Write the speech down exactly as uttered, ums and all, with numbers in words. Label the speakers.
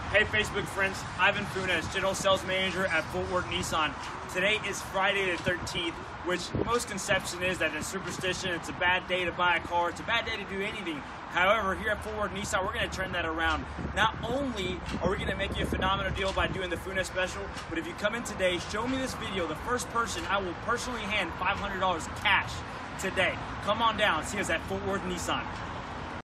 Speaker 1: Hey Facebook friends, Ivan Funes, General Sales Manager at Fort Worth Nissan. Today is Friday the thirteenth, which most conception is that it's superstition, it's a bad day to buy a car, it's a bad day to do anything. However, here at Fort Worth Nissan, we're going to turn that around. Not only are we going to make you a phenomenal deal by doing the Funes special, but if you come in today, show me this video, the first person, I will personally hand five hundred dollars cash today. Come on down, see us at Fort Worth Nissan.